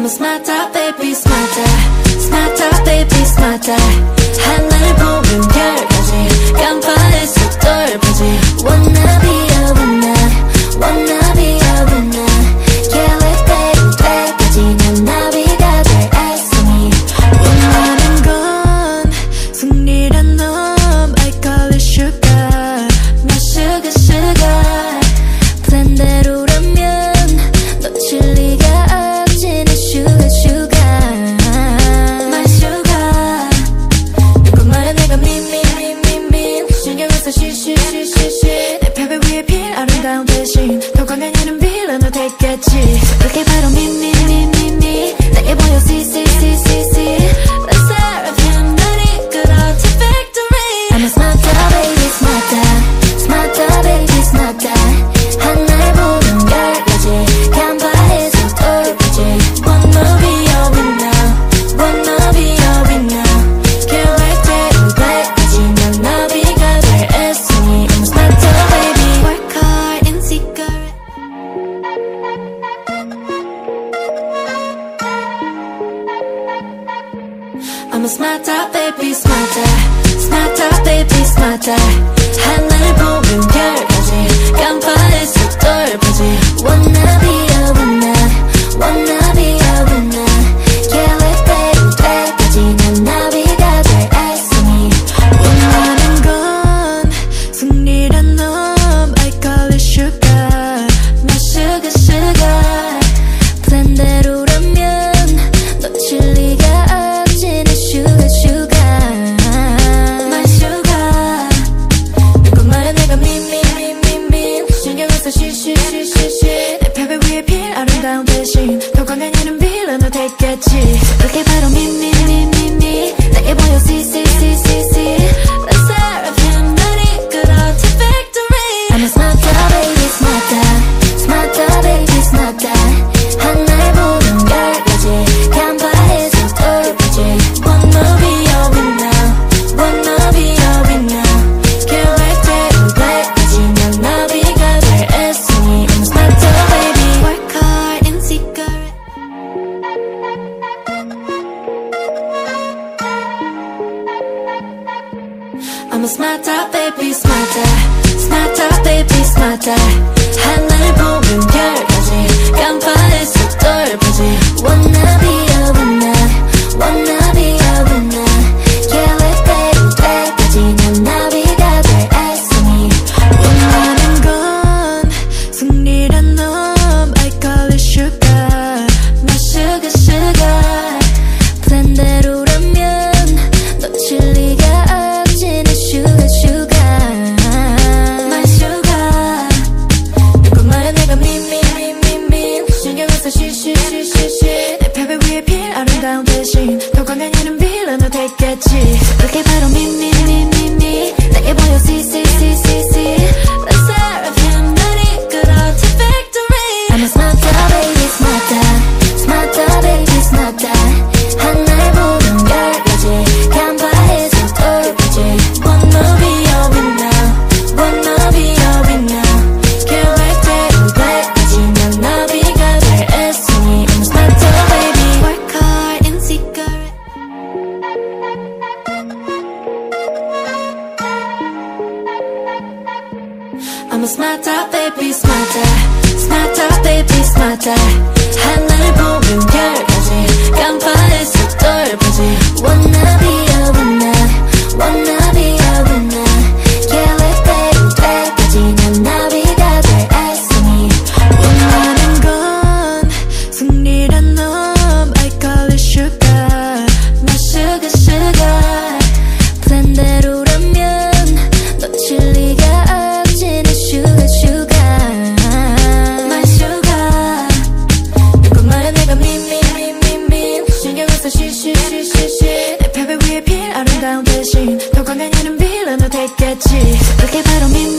smarter baby smarter smarter baby smarter 하늘 보면 별까지 깜빡했어 덜까지 Wanna be a winner Wanna be a winner Yeah let's take 때까지 난 나비가 될 애송이 원하는 건 승리란 놈 I call it sugar 나 sugar sugar 플랜대로라면 놓칠 리가 없지 내 sugar sugar My sugar 누구 말해 내가 미미미미미 신경을 써 쉬쉬쉬쉬쉬 내 벽에 위에 필 아름다운 대신 더 강한 얘는 빌런을 택했지 그게 바로 미미미미미 내게 보여 see see see see see Let's serve him 너리 끌어지 victory I'm a smarter baby smarter smarter baby smarter 하늘 보면 열까지 깜빡해서 똘까지 Wanna be a winner Wanna be a winner 계획 대로 될까지 난 나비가 될 애송이 I'm a smarter baby Work hard in secret I'm a smarter baby smarter smarter baby smarter 하늘 보면 별까지 깜빡했어 똘까지 Wanna be a winner Wanna be a winner Yeah let's take 때까지 난 나비가 될 애송이 원하는 건 승리란 놈 I call it sugar 나 sugar sugar 플랜대로라면 놓칠 리가 없지 내 sugar sugar My sugar 누구 말해 내가 미미미미미 신경을 써 쉬쉬쉬쉬쉬 내 벽에 위에 필 아름다운 대신 더 강한 얘는 빌런을 택했지 그게 바로 미미미미미 내게 보여 see see see see see Let's serve him 너리 끌어지 victory I'm a smarter baby smarter smarter baby smarter 하늘 보면 열까지 깜빡해서 똘까지 Wanna be a winner Wanna be a winner 계획대로 될까지 난 나비가 될 애송이 I'm a smarter baby Work hard in secret I'm a smarter baby smarter smarter baby smarter 하늘 보면 별까지 깜빡했어 똘까지 Wanna be a winner Wanna be a winner Yeah let's take 때까지 난 나비가 될 애송이 원하는 건 승리란 놈 I call it sugar 나 sugar sugar 플랜대로라면 놓칠 리가 없지 내 sugar sugar My sugar 누구 말해 내가 미미미미미 신경을 써 쉬쉬쉬쉬쉬 내 벽에 위에 필 아름다운 대신 더 강한 얘는 빌런을 택했지 그게 바로 미미미미미 내게 보여 see see see see see Let's serve him 너리 끌어지 victory I'm a smarter baby smarter smarter baby smarter 하늘 보면 열까지 깜빡해서 똘까지 Wanna be a winner Wanna be a winner 계획대로 될까지 난 나비가 될 애송이 I'm a smarter baby Work hard in secret I'm a smarter baby smarter smarter baby smarter 하늘 보면 별까지 깜빡했어 똘까지 Wanna be a winner Wanna be a winner Yeah let's take 때까지 난 나비가 될 애송이 원하는 건 승리란 놈 I call it sugar 나 sugar sugar 플랜대로라면 놓칠 리가 없지 내 sugar sugar My sugar 누구 말해 내가 미미미미미 신경을 써 쉬쉬쉬쉬쉬 내 벽에 위에 필 아름다운 대신 더 강한 얘는 빌런을 택했지 그게 바로